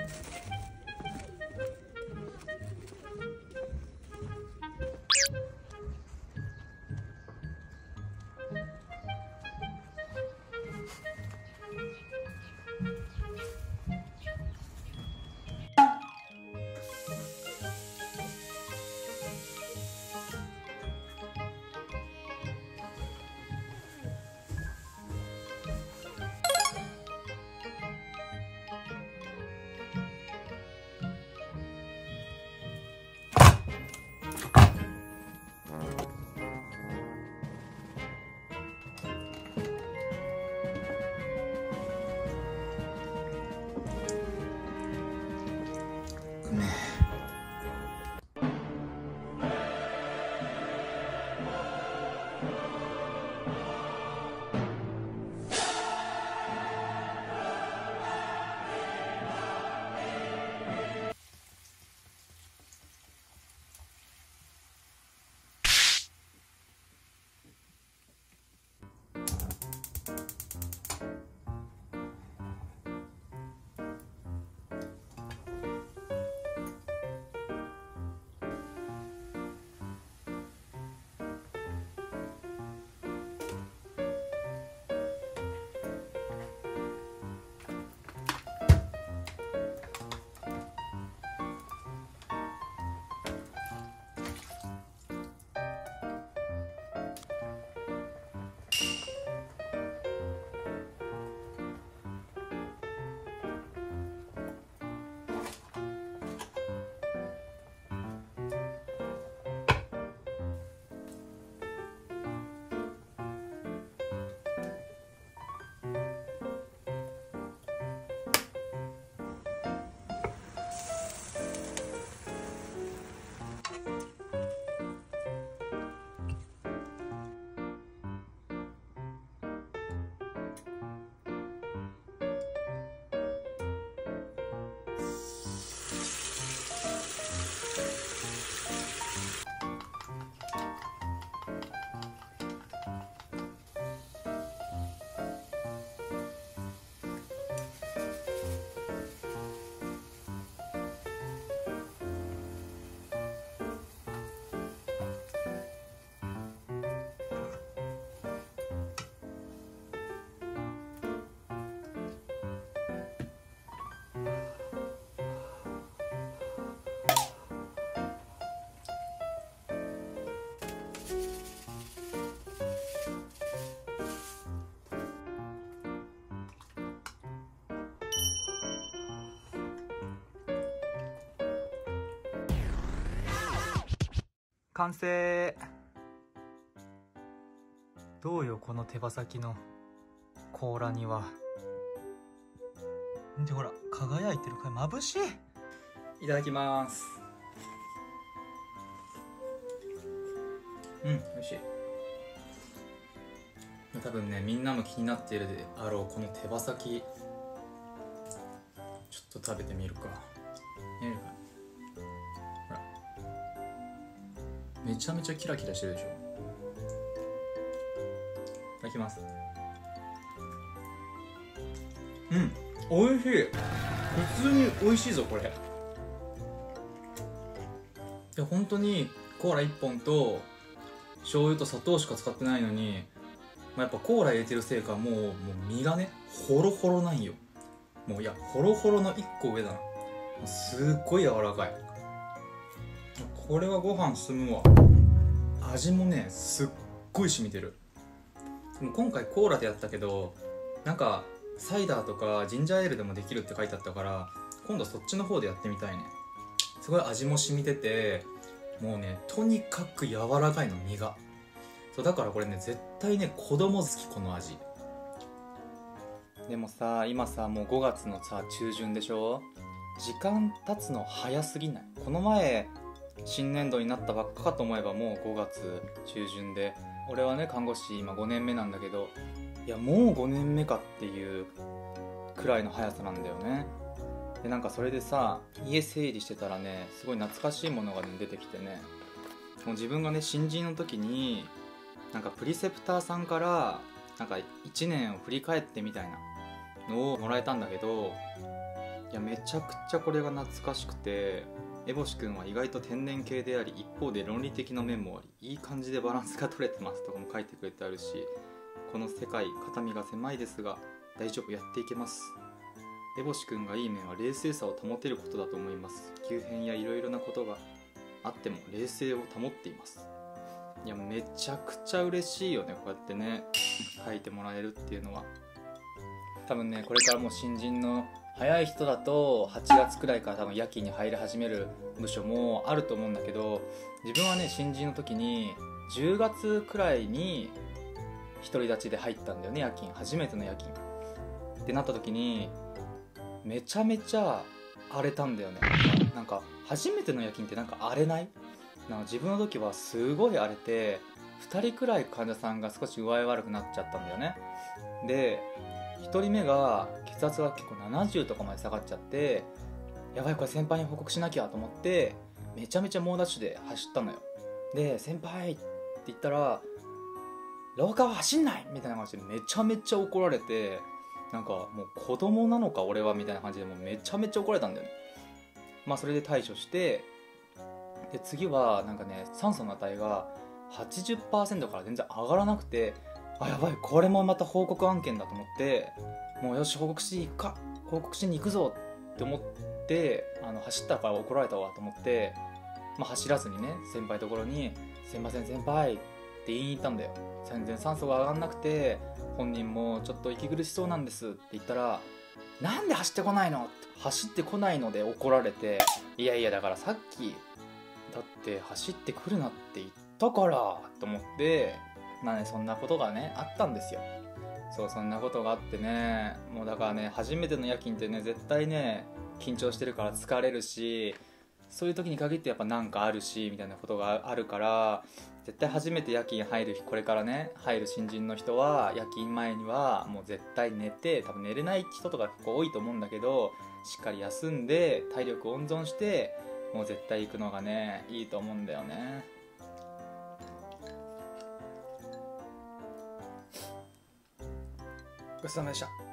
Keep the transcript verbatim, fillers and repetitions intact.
完成。どうよこの手羽先の甲羅には。でほら輝いてるから眩しい。いただきます。うん、美味しい。多分ね、みんなも気になっているであろうこの手羽先、ちょっと食べてみるか。見えるかな。ほら、めちゃめちゃキラキラしてるでしょ。いただきます。うん、おいしい。普通に美味しいぞこれ。いや本当にコーラいっぽんと醤油と砂糖しか使ってないのに、まあ、やっぱコーラ入れてるせいかもう、もう身がねホロホロなんよ。もういやホロホロのいっこ上だな。すっごい柔らかい。これはご飯進むわ。味もねすっごい染みてる。でも今回コーラでやったけど、なんかサイダーとかジンジャーエールでもできるって書いてあったから、今度そっちの方でやってみたいね。すごい味も染みてて、もうねとにかく柔らかいの身が。そうだからこれね絶対ね子供好きこの味。でもさ今さもうごがつのさ中旬でしょ。時間経つの早すぎない？この前新年度になったばっかかと思えばもうごがつ中旬で、俺はね看護師今ごねんめなんだけど、いやもうごねんめかっていうくらいの速さなんだよね。でなんかそれでさ家整理してたらねすごい懐かしいものが、ね、出てきてね、もう自分がね新人の時になんかプリセプターさんからなんかいちねんを振り返ってみたいなのをもらえたんだけど、いやめちゃくちゃこれが懐かしくて、エボシ君は意外と天然系であり、一方で論理的な面もあり、いい感じでバランスが取れてますとかも書いてくれてあるし、この世界肩身が狭いですが大丈夫、やっていけます。エボシ君がいい面は冷静さを保てることだと思います。急変やいろいろなことがあっても冷静を保っています。いやめちゃくちゃ嬉しいよね、こうやってね書いてもらえるっていうのは。多分ねこれからもう新人の早い人だとはちがつくらいから多分夜勤に入り始める部署もあると思うんだけど、自分はね新人の時にじゅうがつくらいに独り立ちで入ったんだよね、夜勤、初めての夜勤ってなった時にめちゃめちゃ荒れたんだよね。なんか初めての夜勤ってなんか荒れない？なんか自分の時はすごい荒れて、ふたりくらい患者さんが少し具合悪くなっちゃったんだよね。でひとりめが血圧が結構ななじゅうとかまで下がっちゃって、やばいこれ先輩に報告しなきゃと思ってめちゃめちゃ猛ダッシュで走ったのよ。で先輩って言ったら廊下は走んないみたいな感じでめちゃめちゃ怒られて、なんかもう子供なのか俺はみたいな感じでもうめちゃめちゃ怒られたんだよね。まあそれで対処して、で次はなんかね酸素の値が はちじゅっパーセント から全然上がらなくて、あやばいこれもまた報告案件だと思って、もうよし報告しに行くか報告しに行くぞって思って、あの走ったから怒られたわと思って、まあ、走らずにね先輩のところに「すいません先輩」って言いに行ったんだよ。全然酸素が上がんなくて本人もちょっと息苦しそうなんですって言ったら「なんで走ってこないの?」って走ってこないので怒られて、いやいやだからさっきだって走ってくるなって言ったからと思って、まあねそんなことがねあったんですよ。そうそんなことがあってね、もうだからね初めての夜勤ってね絶対ね緊張してるから疲れるし、そういう時に限ってやっぱなんかあるしみたいなことがあるから、絶対初めて夜勤入るこれからね入る新人の人は夜勤前にはもう絶対寝て、多分寝れない人とか結構多いと思うんだけど、しっかり休んで体力温存してもう絶対行くのがねいいと思うんだよね。ごちそうさまでした。